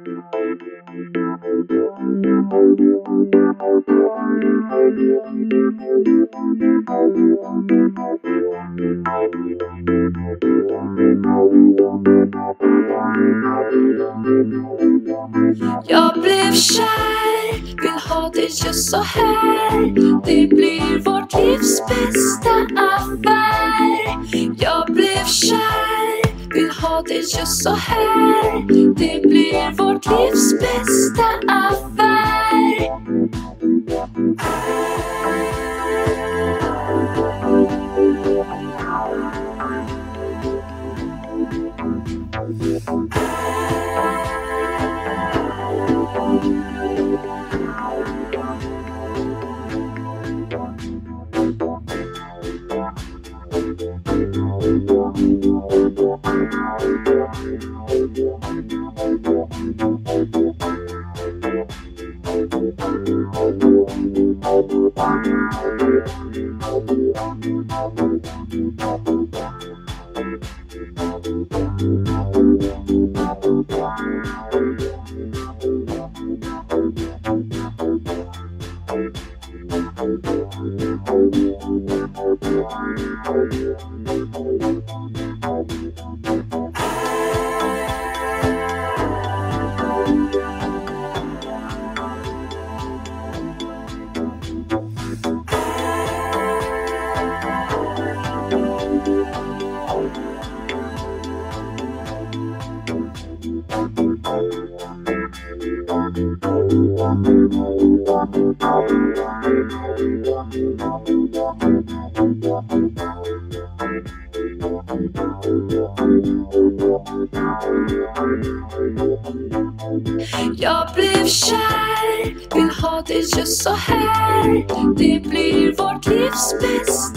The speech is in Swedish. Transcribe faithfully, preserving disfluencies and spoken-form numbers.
Jag blev kär, vill ha det just så här. Det blir vårt livs bästa affär. Jag blev kär, vill ha det just så här. Det blir vårt livs bästa affär. Jag blev kär, vill ha det just så här. Det blir vårt livs bästa